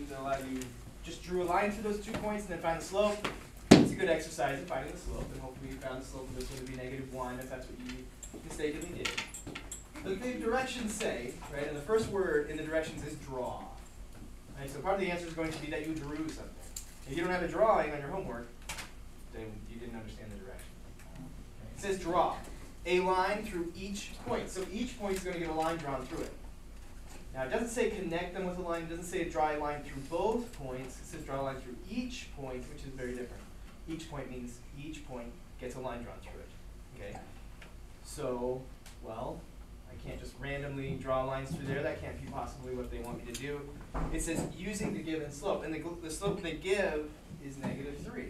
questions that allow you just drew a line through those 2 points and then find the slope. It's a good exercise in finding the slope, and hopefully you found the slope of this one to be -1 if that's what you mistakenly did. The directions say, right, and the first word in the directions is draw. Right, so part of the answer is going to be that you drew something. If you don't have a drawing on your homework, then you didn't understand the direction. It says draw a line through each point. So each point is going to get a line drawn through it. Now it doesn't say connect them with a line. It doesn't say draw a line through both points. It says draw a line through each point, which is very different. Each point means each point gets a line drawn through it. Okay. So, well, I can't just randomly draw lines through there. That can't be possibly what they want me to do. It says using the given slope, and the slope they give is -3.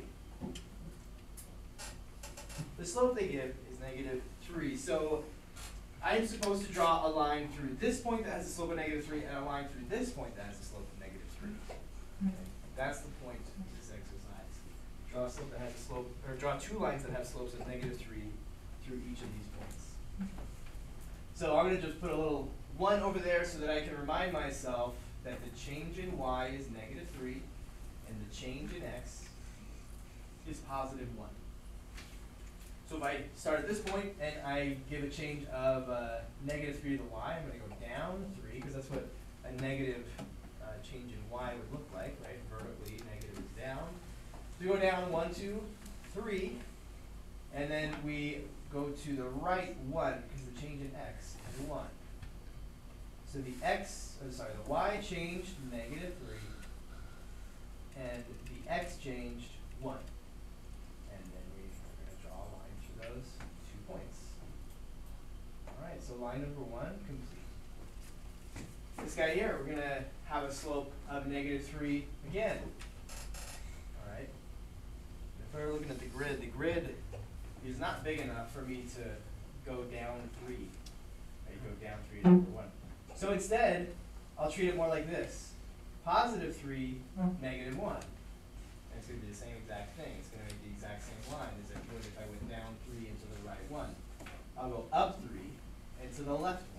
The slope they give is -3. So I'm supposed to draw a line through this point that has a slope of -3 and a line through this point that has a slope of -3. Okay. That's the point of this exercise. Draw a slope that has a slope, or draw 2 lines that have slopes of -3 through each of these points. So I'm going to just put a little 1 over there so that I can remind myself that the change in y is -3 and the change in x is +1. So if I start at this point and I give a change of -3 to the y, I'm going to go down 3 because that's what a negative change in y would look like, right? Vertically, negative is down. So we go down 1, 2, 3, and then we go to the right 1 because the change in x is 1. So the y changed -3, and the x changed 1. And then we're going to draw a line through those 2 points. All right, so line number 1 complete. This guy here, we're going to have a slope of -3 again. All right. If we're looking at the grid is not big enough for me to go down 3. Right, go down 3 to number 1. So instead, I'll treat it more like this. +3, -1. And it's going to be the same exact thing. It's going to make the exact same line as it would if I went down 3 into the right 1. I'll go up 3 and to the left 1.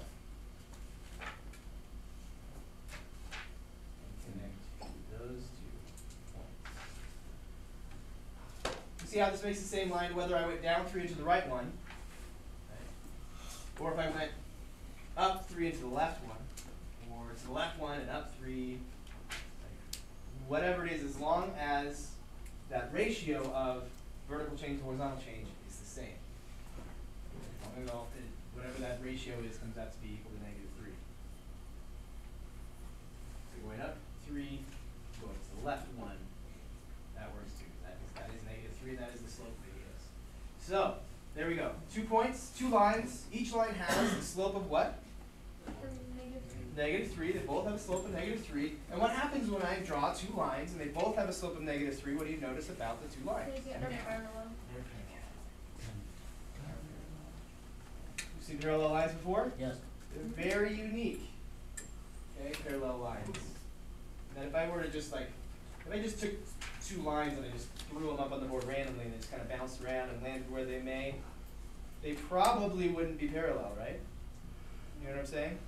And connect those 2 points. You see how this makes the same line whether I went down 3 into the right 1, right? Or if I went up 3 into the left 1, or to the left 1 and up 3, whatever it is, as long as that ratio of vertical change to horizontal change is the same. As long as whatever that ratio is comes out to be equal to -3. So going up 3, going to the left 1, that works too. That is -3, that is the slope of the videos. So, there we go. 2 points, 2 lines. Each line has a slope of what? -3. They both have a slope of -3. And what happens when I draw 2 lines and they both have a slope of -3? What do you notice about the 2 lines? They're parallel. You've seen parallel lines before? Yes. They're very unique. Okay, parallel lines. And if I were to just if I just took 2 lines and I just threw them up on the board randomly and they just kind of bounced around and landed where they may, they probably wouldn't be parallel, right? You know what I'm saying?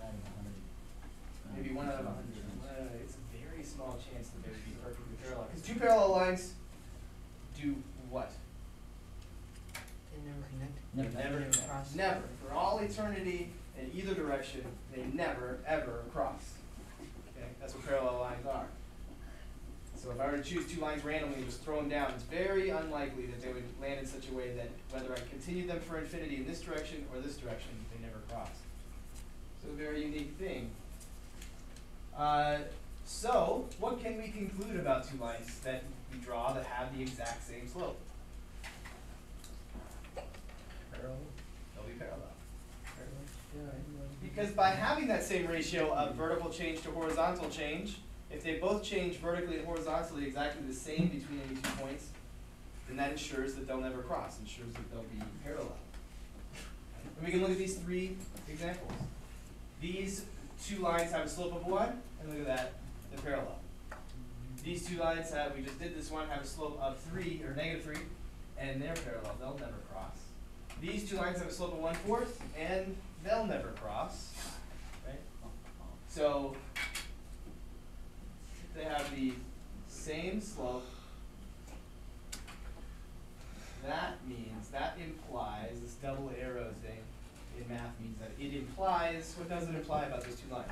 Maybe 1 out of 100. It's a very small chance that they would be perfectly parallel. Because 2 parallel lines do what? They never connect. They never connect. Never. For all eternity in either direction, they never, ever cross. Okay? That's what parallel lines are. So if I were to choose 2 lines randomly and just throw them down, it's very unlikely that they would land in such a way that whether I continued them for infinity in this direction or this direction, they never cross. So a very unique thing. So what can we conclude about 2 lines that we draw that have the exact same slope? Parallel. They'll be parallel. Because by having that same ratio of vertical change to horizontal change, if they both change vertically and horizontally exactly the same between any 2 points, then that ensures that they'll never cross, ensures that they'll be parallel. And we can look at these 3 examples. These 2 lines have a slope of 1, and look at that, they're parallel. These 2 lines we just did this one, have a slope of 3, or -3, and they're parallel, they'll never cross. These 2 lines have a slope of 1/4, and they'll never cross, right? So, they have same slope, that means, that implies, this double arrow thing in math means that it implies, what does it imply about those two lines?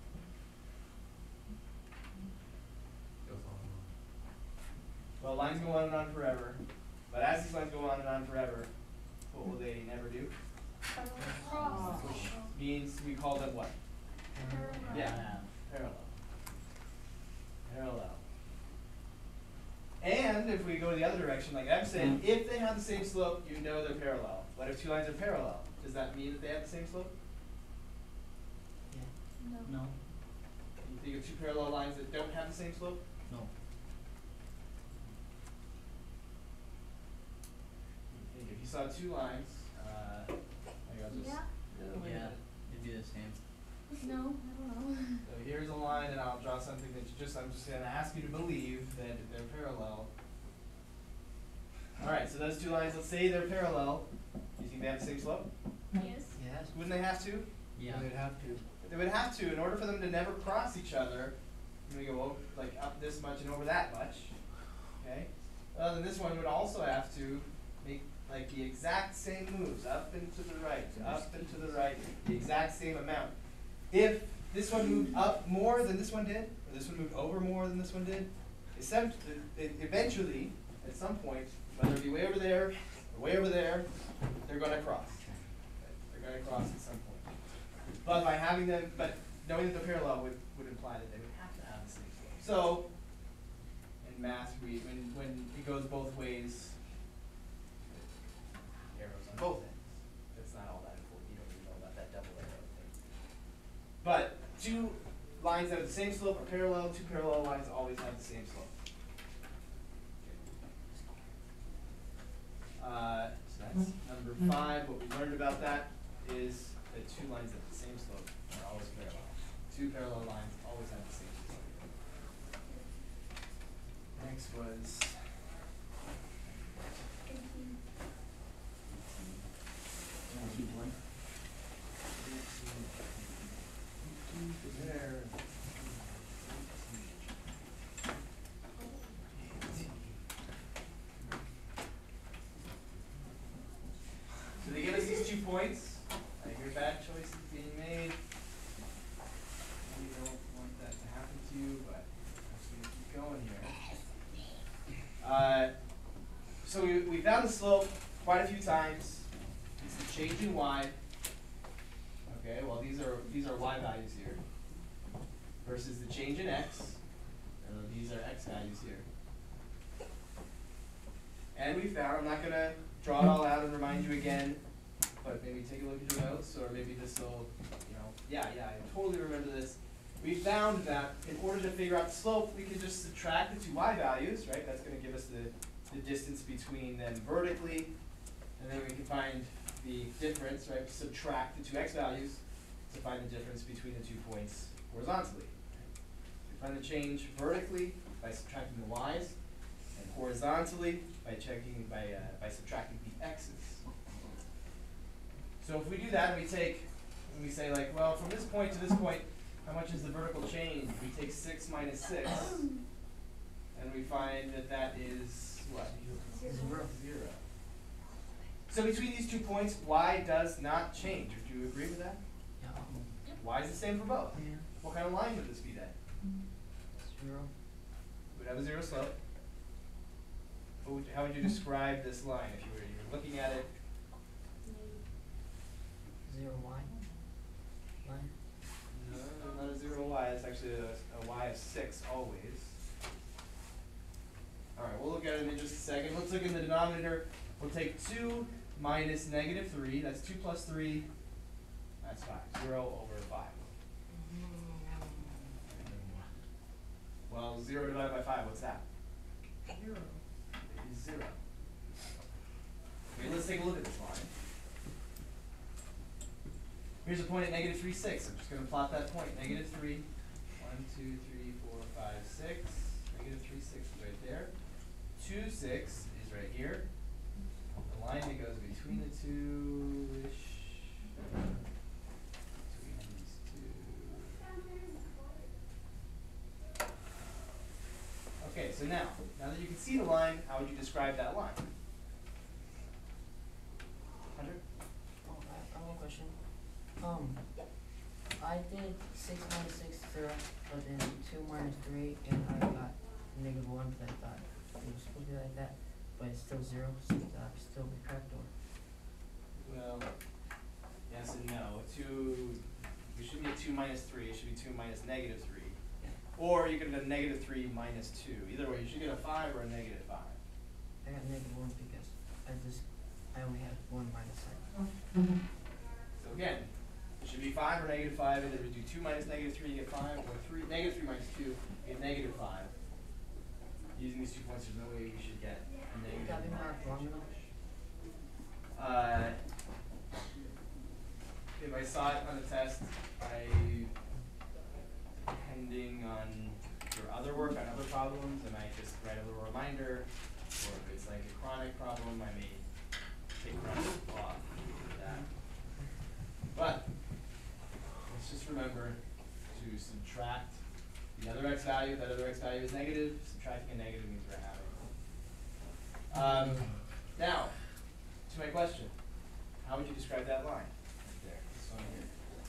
Well, lines go on and on forever, but as these lines go on and on forever, what will they never do? Cross. Which means we call them what? Yeah, parallel. Parallel. And if we go the other direction, like I'm saying, if they have the same slope, you know they're parallel. But if two lines are parallel, does that mean that they have the same slope? Yeah. No. No. You think of two parallel lines that don't have the same slope? No. You think if you saw two lines, maybe I'll just Yeah. Yeah. It'd be the same. No, I don't know. So here's a line, and I'll draw something that I'm just going to ask you to believe that they're parallel. All right, so those two lines, let's say they're parallel. Do you think they have the same slope? Yes. Yes. Wouldn't they have to? Yeah. They'd have to. They would have to, in order for them to never cross each other. We go like up this much and over that much. Okay. Well, then this one would also have to make like the exact same moves, up and to the right, up and to the right, the exact same amount. If this one moved up more than this one did, or this one moved over more than this one did, eventually, at some point, whether it be way over there or way over there, they're going to cross. They're going to cross at some point. But by having them, but knowing that they're parallel would imply that they would have to have the same slope. So, in math, when it goes both ways, arrows on both ends. That's not all that important. You don't even know about that double arrow thing. But two lines that have the same slope are parallel. Two parallel lines always have the same slope. So that's number 5. What we learned about that is that two lines that have the same slope are always parallel. Two parallel lines always have the same slope. Next was there. So they give us these 2 points. I hear bad choices being made. We don't want that to happen to you, but I'm just going to keep going here. So we found the slope quite a few times. It's the change in y. Okay, well these are y values here. Versus the change in x. And these are x values here. And we found, I'm not going to draw it all out and remind you again, but maybe take a look at your notes, or maybe this will, yeah, I totally remember this. We found that in order to figure out the slope, we could just subtract the 2 y values, right? That's going to give us the distance between them vertically, and then we can find the difference, right? Subtract the 2 x values to find the difference between the 2 points horizontally. We find the change vertically by subtracting the y's, and horizontally by subtracting the x's. So if we do that and we say like, well, from this point to this point, how much is the vertical change? We take 6 minus 6, and we find that that is what? 0. So between these 2 points, y does not change. Would you agree with that? Yeah. Y is the same for both. Yeah. What kind of line would this be then? 0. It would have a 0 slope. How would you describe this line if you were looking at it? 0 y. Line. No, not a 0 y. It's actually a y of 6 always. All right, we'll look at it in just a second. Let's look in the denominator. We'll take 2 minus negative 3. That's 2 plus 3. That's 5. 0 over 5. Well, 0 divided by 5, what's that? 0. It is 0. Okay, let's take a look at this line. Here's a point at negative 3, 6. I'm just going to plot that point. Negative 3. 1, 2, 3, 4, 5, 6. Negative 3, 6 is right there. 2, 6 is right here. The line that goes between the two-ish. Between these two. Okay, so now that you can see the line, how would you describe that line? Hunter? Oh, I have one question. I did 6 minus 6, 0, but then 2 minus 3, and I got negative 1 because I thought it was supposed to be like that, but it's still 0, so that still be correct, or? Well, yes and no. It should be a 2 minus 3. It should be 2 minus negative 3. Or you could have done negative 3 minus 2. Either way, you should get a 5 or a negative 5. I got negative 1 because I only had 1 minus sign. So again, it should be 5 or negative 5. Either we do 2 minus negative 3, you get 5, or negative 3 minus 2, you get negative 5. Using these 2 points, there's no way we should get a negative. Got me marked wrong enough? If I saw it on the test, depending on your other work on other problems, I might just write a little reminder, or if it's like a chronic problem, I may take chronic off for that. But let's just remember to subtract the other x value. If that other x value is negative, subtracting a negative means we're having. Now, to my question, how would you describe that line? Right there, this one here.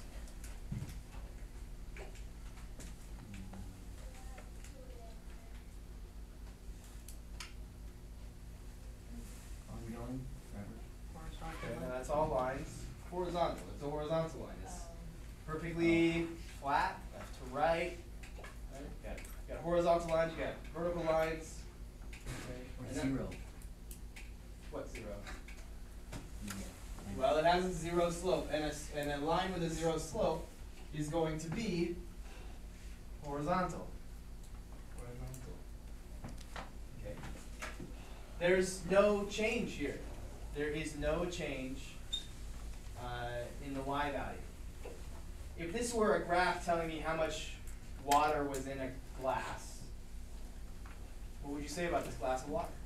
Ongoing, forever. Okay, now that's all lines. Horizontal. It's a horizontal line. It's perfectly flat, left to right. Right? You got horizontal lines. You got vertical lines. Okay. Or And then- 0. What 0? Yeah. Well, it has a 0 slope, and a line with a 0 slope is going to be horizontal. Horizontal. Okay. There's no change here. There is no change in the y value. If this were a graph telling me how much water was in a glass, what would you say about this glass of water?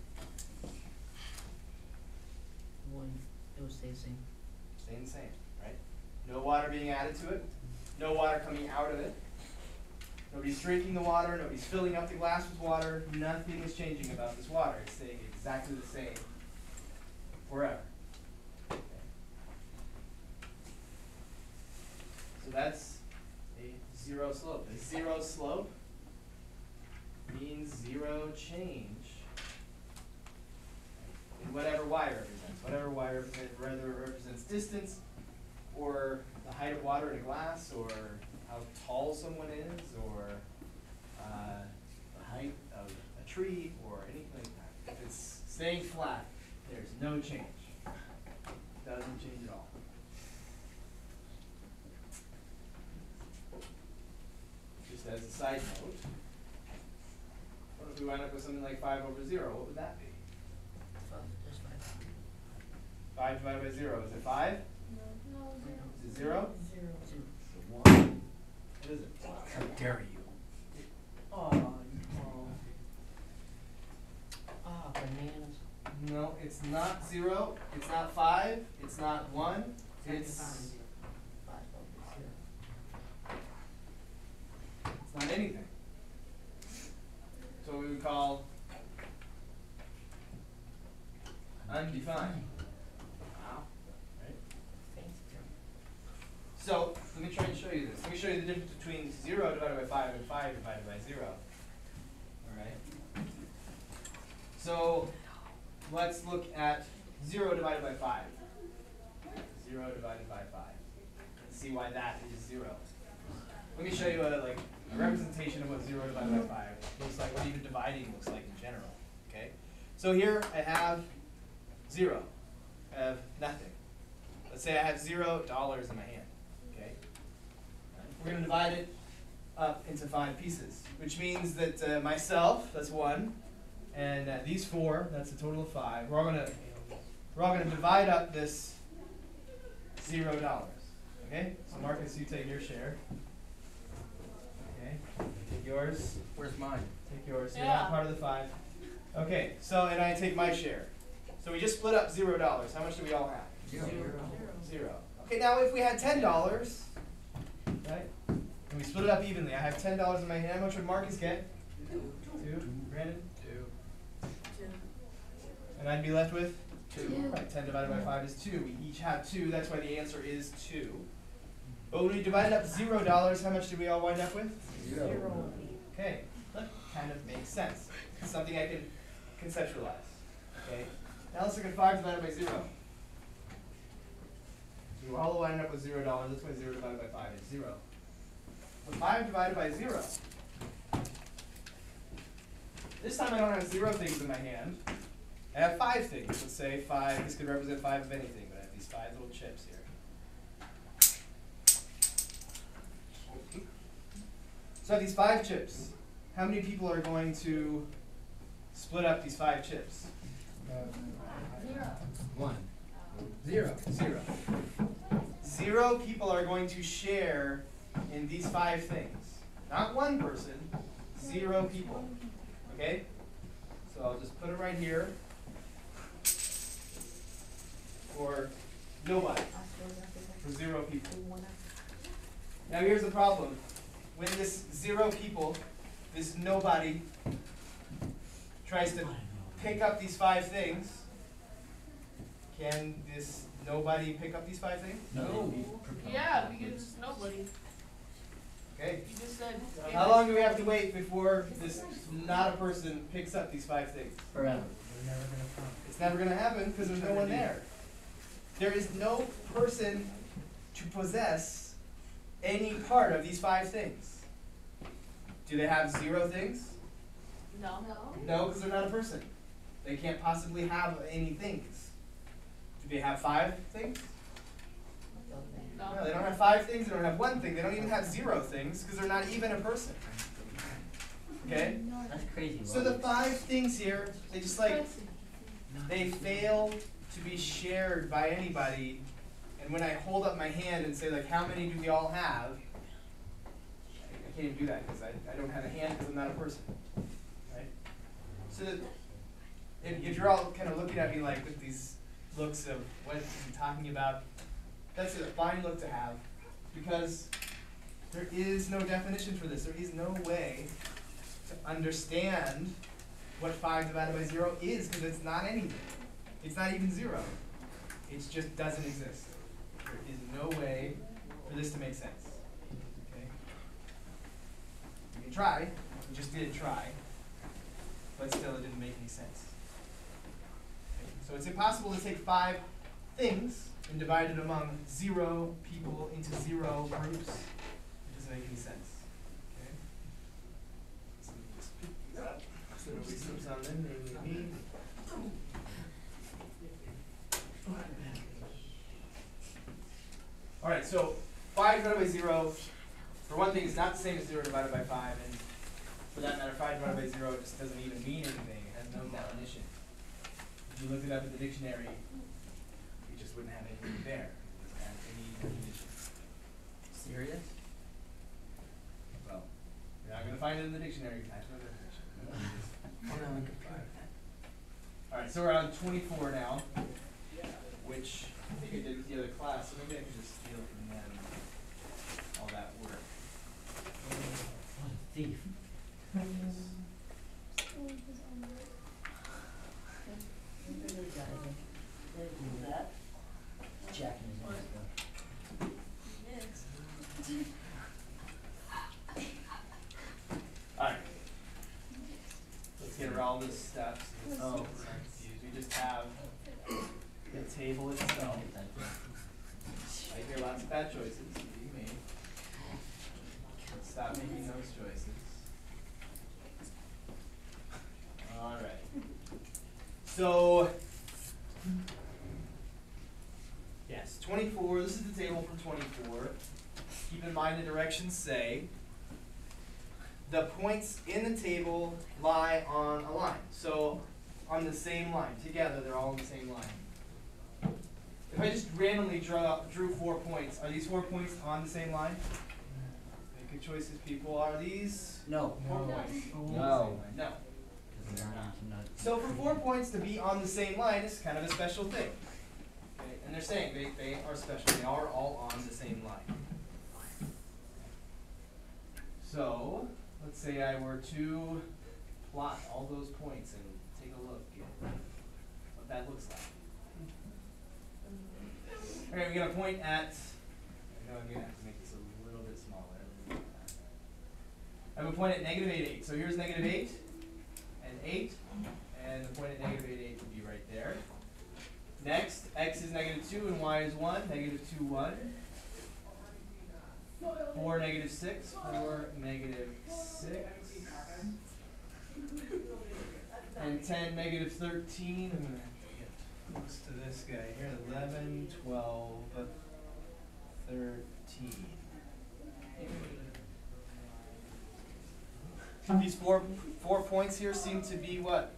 1, it will stay the same. Staying the same, right? No water being added to it. No water coming out of it. Nobody's drinking the water. Nobody's filling up the glass with water. Nothing is changing about this water. It's staying exactly the same forever. Okay. So that's a 0 slope. A 0 slope means 0 change in whatever y represents. Whatever y represents, whether it represents distance, or the height of water in a glass, or how tall someone is, or the height of a tree, or anything like that. If it's staying flat, there's no change. Doesn't change at all. Just as a side note, what if we wind up with something like 5 over 0? What would that be? Just 5. 5 divided by 0, is it 5? No, 0. Is it 0? 0. What is it? How dare you? Oh, Ah, bananas. no, it's not 0, it's not 5, it's not 1, it's 5 over 0. it's not anything. So we would call undefined. Wow. Right? Fancy term. So let me try and show you this. Let me show you the difference between 0 divided by 5 and 5 divided by 0. Alright? So let's look at 0 divided by 5. 0 divided by 5. Let's see why that is 0. Let me show you a representation of what 0 divided by 5 looks like, what even dividing looks like in general. Okay? So here I have 0. I have nothing. Let's say I have $0 in my hand. Okay? We're going to divide it up into 5 pieces, which means that myself, that's 1, and these 4, that's a total of 5. We're all going to divide up this $0. Okay? So Marcus, you take your share. Okay? Take yours. Where's mine? Take yours. You're not part of the 5. Okay, so and I take my share. So we just split up $0. How much do we all have? 0. 0. Okay, now if we had $10, right? And we split it up evenly. I have $10 in my hand. How much would Marcus get? 2. Brandon? 2. And I'd be left with? 2. Right, 10 divided by 5 is 2. We each have 2, that's why the answer is 2. But when we divided up $0, how much did we all wind up with? 0. Okay, that kind of makes sense. It's something I can conceptualize. Okay, now let's look at 5 divided by 0. So we're all winding up with $0, that's why 0 divided by 5 is 0. But 5 divided by 0. This time I don't have 0 things in my hand. I have 5 things. Let's say 5, this could represent 5 of anything, but I have these 5 little chips here. So I have these 5 chips. How many people are going to split up these 5 chips? 1. 0. 0. 0 people are going to share in these 5 things. Not one person, 0 people. Okay? So I'll just put it right here. For nobody. For 0 people. Now here's the problem. When this 0 people, this nobody, tries to pick up these 5 things, can this nobody pick up these 5 things? No. Yeah, because it's nobody. Okay. You just said. How long do we have to wait before this not a person picks up these 5 things? Forever. It's never going to happen because there's no one there. There is no person to possess any part of these 5 things. Do they have 0 things? No. No, because they're not a person. They can't possibly have any things. Do they have 5 things? No, they don't have 5 things, they don't have 1 thing, they don't even have 0 things, because they're not even a person. Okay? That's crazy. So the 5 things here, they just like, they fail to be shared by anybody. And when I hold up my hand and say like, how many do we all have? I can't even do that because I don't have a hand because I'm not a person. Right? So if you're all kind of looking at me like with these looks of what is he talking about, that's a fine look to have, because there is no definition for this. There is no way to understand what 5 divided by 0 is, because it's not anything. It's not even 0. It just doesn't exist. There is no way for this to make sense. Okay? You can try. We just did try. But still it didn't make any sense. Okay? So it's impossible to take 5 things and divide it among 0 people into 0 groups. It doesn't make any sense. Okay? So let me just pick these up so nobody slips on them, namely me. Alright, so 5 divided by 0, for one thing, is not the same as 0 divided by 5, and for that matter, 5 divided by 0 just doesn't even mean anything. It has no definition. If you looked it up in the dictionary, you just wouldn't have anything there. It doesn't have any definition. Serious? Well, you're not going to find it in the dictionary. It has no definition. Alright, so we're on 24 now, which I think I did with the other class, so maybe I can just steal from them all that work. What a thief. Jacking his own stuff. Alright. Let's get around all this stuff. So it's not confused. We just have the table itself. I hear lots of bad choices being made. Let's stop making those choices. Alright. So, yes, 24, this is the table for 24. Keep in mind the directions say the points in the table lie on a line. So, on the same line, together, they're all on the same line. If I just randomly drew 4 points, are these 4 points on the same line? Make good choices, people. Are these No. 4 points? No. No. Because they're not. So for 4 points to be on the same line is kind of a special thing. Okay? And they're saying they are special. They are all on the same line. So let's say I were to plot all those points and take a look at what that looks like. Okay, we got a point at, I know I'm gonna have to make this a little bit smaller. I have a point at negative 8, 8. So here's negative 8 and 8, and the point at negative 8, 8 would be right there. Next, x is negative 2 and y is 1, negative 2, 1. 4, negative 6, 4, negative 6. And 10, negative 13. I'm going to get close to this guy here. 11, 12, 13. These four points here seem to be what?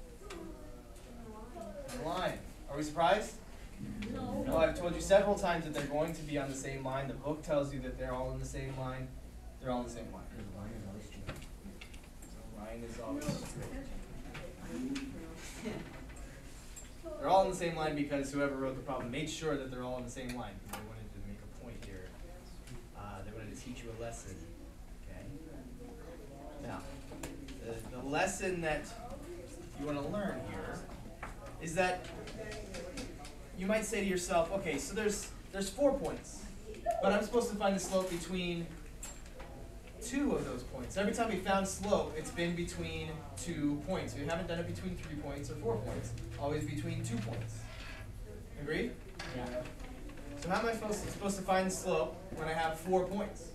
A line. Are we surprised? No. Well, I've told you several times that they're going to be on the same line. The book tells you that they're all in the same line. They're all in the same line. Because line is always straight. So line is always straight. They're all in the same line because whoever wrote the problem made sure that they're all in the same line. Because they wanted to make a point here. They wanted to teach you a lesson. Okay. Now, the lesson that you want to learn here is that you might say to yourself, okay, so there's 4 points, but I'm supposed to find the slope between 2 of those points. Every time we found slope, it's been between 2 points. We haven't done it between 3 points or 4 points. Always between 2 points. Agree? Yeah. So how am I supposed to find the slope when I have 4 points?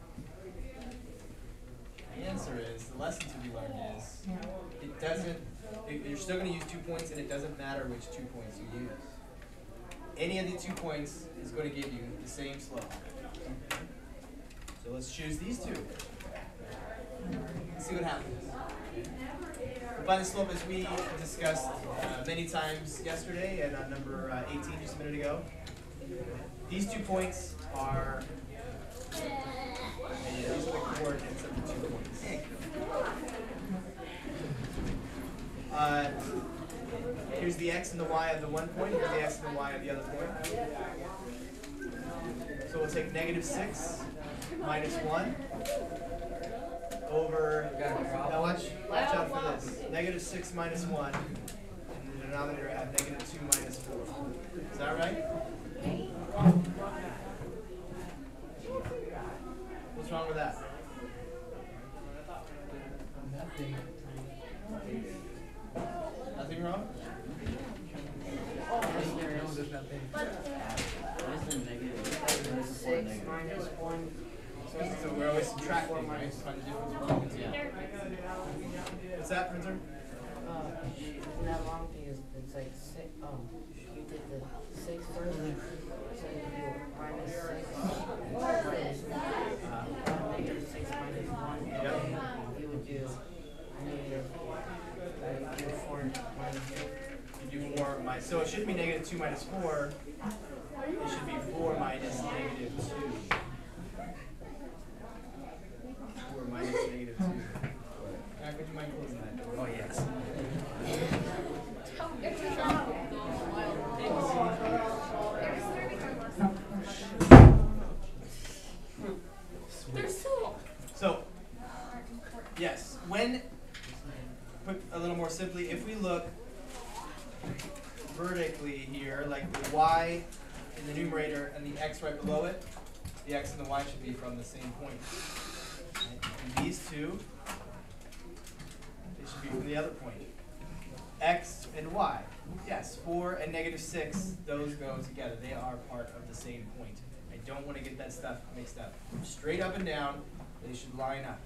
The answer is, the lesson to be learned is, you're still going to use 2 points, and it doesn't matter which 2 points you use. Any of the 2 points is going to give you the same slope. So let's choose these 2. Let's see what happens. We'll find the slope as we discussed many times yesterday and on number 18 just a minute ago. These 2 points are, these are the coordinates of the 2 points. Here's the x and the y of the one point, here's the x and the y of the other point. So we'll take negative 6 minus 1 over, now watch out for this. Negative 6 minus 1, and the denominator I have negative 2 minus 4. Is that right? What's wrong with that? Nothing wrong? Six minus 1. So we're always subtracting, right? Find the difference between the two. What's that, printer? Isn't that wrong? Because it's like 6. You did the 6 first. So you do minus 6 negative 6 minus 1. Yep. You would do negative 4 minus 2. You do 4 minus, so it shouldn't be negative 2 minus 4. It should be 4 minus negative 2. 4 minus negative 2. Jack, would you mind closing that door? Oh, yes. So, yes, when, put a little more simply, if we look vertically here, like the y in the numerator and the x right below it, the x and the y should be from the same point. Right? And these two, they should be from the other point. X and y. Yes, 4 and negative 6, those go together. They are part of the same point. I don't want to get that stuff mixed up. Straight up and down, they should line up.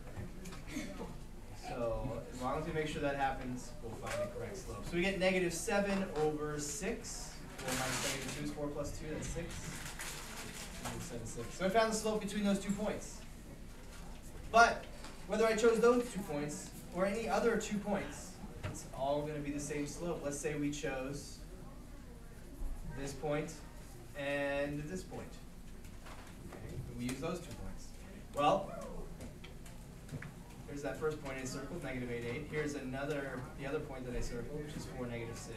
So as long as we make sure that happens, we'll find the correct slope. So we get negative 7 over 6. 4 minus negative 2 is 4 plus 2, that's 6. Negative 7, 6. So I found the slope between those 2 points. But whether I chose those 2 points or any other 2 points, it's all going to be the same slope. Let's say we chose this point and this point. Okay, we use those 2 points. Well, here's that first point I circled, negative 8, 8. Here's the other point that I circled, which is 4, negative 6.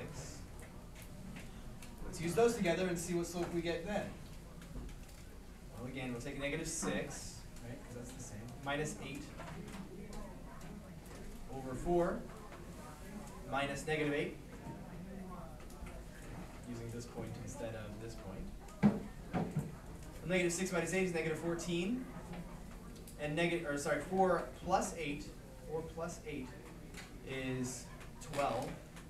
Let's use those together and see what slope we get then. Well, again, we'll take negative 6, right, because that's the same, minus 8. 4 minus negative 8, using this point instead of this point. Well, negative 6 minus 8 is negative 14. And 4 plus 8 is 12.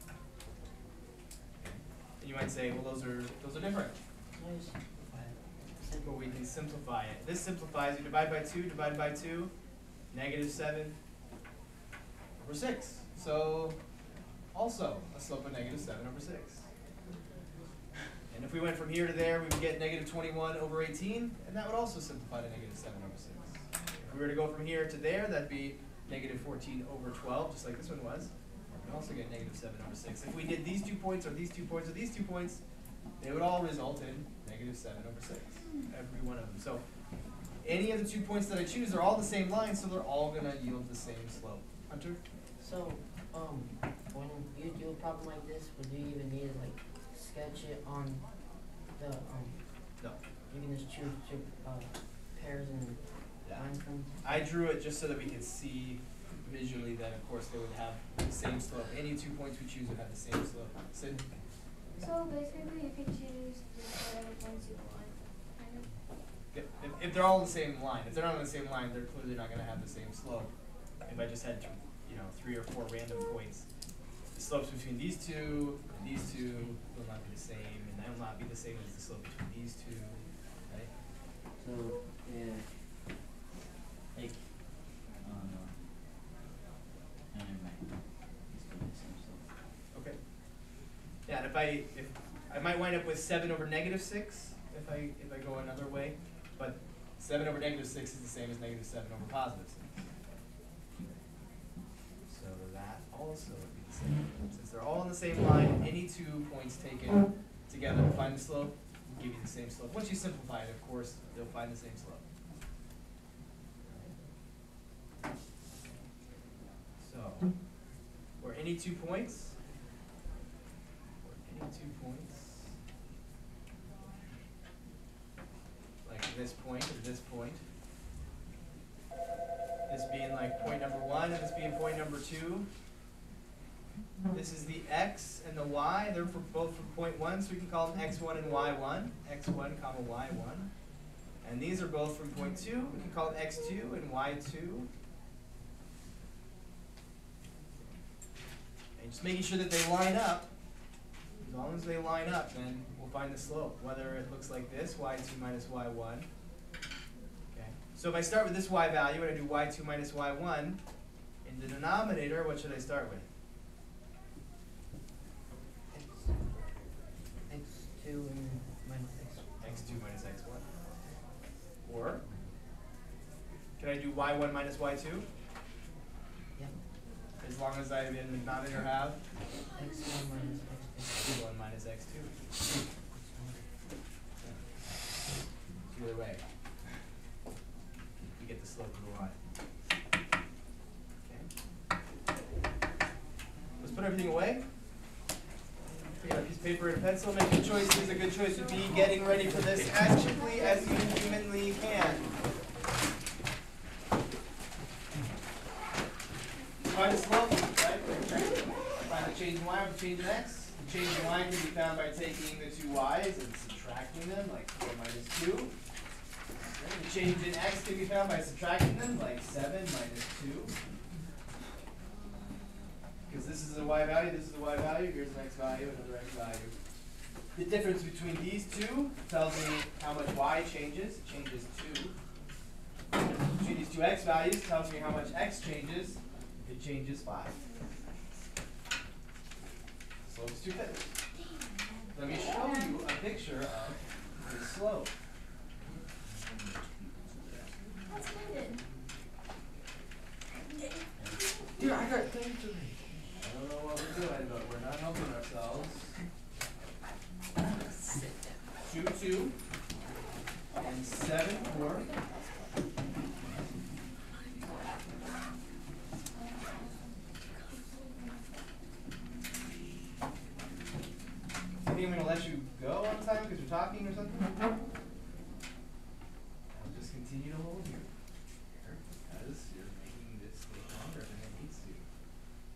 And you might say, well, those are different. Nice. But we can simplify it. This simplifies. You divide by 2, divided by 2, negative 7 over 6. So also a slope of negative 7 over 6. And if we went from here to there, we would get negative 21 over 18, and that would also simplify to negative 7 over 6. If we were to go from here to there, that'd be negative 14 over 12, just like this one was. We would also get negative 7 over 6. If we did these 2 points, or these 2 points, or these 2 points, they would all result in negative 7 over 6, every one of them. So any of the 2 points that I choose are all the same line, so they're all going to yield the same slope. Hunter? So, when you do a problem like this, would you even need to like sketch it on the No. you can just choose two pairs and Yeah. line them? I drew it just so that we could see visually that, of course, they would have the same slope. Any 2 points we choose would have the same slope. Sid? So basically, you can choose whatever points you want, kind of. If they're all on the same line. If they're not on the same line, they're clearly not going to have the same slope. If I just had, 3 or 4 random points, the slopes between these 2 and these 2 will not be the same, and that will not be the same as the slope between these 2, right? So, if, like, oh no. No, never mind. It's still the same stuff. Okay. Yeah, and if I might wind up with 7 over negative 6 if I go another way, but 7 over negative 6 is the same as negative 7 over positive 6. So that also would be the same. Since they're all on the same line, any 2 points taken together to find the slope will give you the same slope. Once you simplify it, of course, they'll find the same slope. So, or any 2 points, like this point or this point, this being like point number 1 and this being point number 2. This is the x and the y. They're both from point 1, so we can call them x1 and y1, x1 comma y1. And these are both from point 2. We can call them x2 and y2. And just making sure that they line up. As long as they line up, then we'll find the slope, whether it looks like this, y2 minus y1. Okay. So if I start with this y value and I do y2 minus y1, in the denominator, what should I start with? X2 and minus X. x2 minus x1. Or, can I do y1 minus y2? Yep. As long as I in the denominator have X1 minus X2. y1 minus x2. Either way, you get the slope of the y. Okay. Let's put everything away. Take out a piece of paper and a pencil. Make your choices. A good choice would be getting ready for this as quickly as you humanly can. Find the slope, right? Find the change in y with the change in x. The change in y can be found by taking the 2 y's and subtracting them, like 4 minus 2. Okay. The change in x can be found by subtracting them, like 7 minus 2. Because this is a y value, this is a y value, here's an x value, another x value. The difference between these 2 tells me how much y changes. It changes 2. Between these 2 x values tells me how much x changes. It changes 5. Slope is 2 fifths. Let me show you a picture of the slope. That's good. Dude, I got things to read. I don't know what we're doing, but we're not helping ourselves. 2, 2, and 7, 4. You think I'm going to let you go on time because you're talking or something? I'll just continue to hold you because you're making this take longer than it needs to.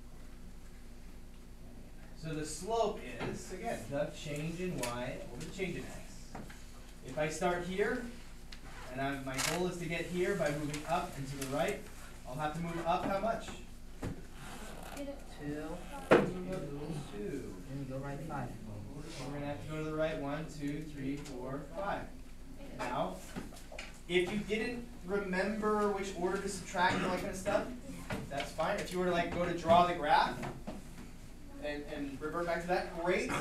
So the slope is, again, the change in y over the change in x. If I start here, and my goal is to get here by moving up and to the right, I'll have to move up how much? Get it. 2, 2. then you go right 5. We're going to have to go to the right 1, 2, 3, 4, 5. Now, if you didn't remember which order to subtract and all that kind of stuff, that's fine. If you were to like go to draw the graph and revert back to that, great.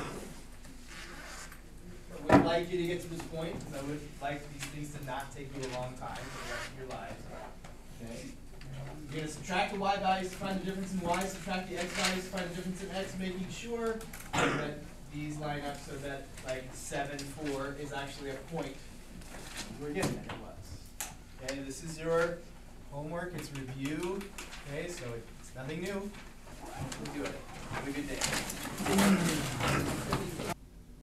I would like you to get to this point because I would like these things to not take you a long time for the rest of your lives. Okay. You're going to subtract the y values to find the difference in y, subtract the x values to find the difference in x, making sure that these line up so that like 7, 4 is actually a point we're given that it was. Okay, this is your homework, it's review. Okay, so it's nothing new. We'll do it. Have a good day.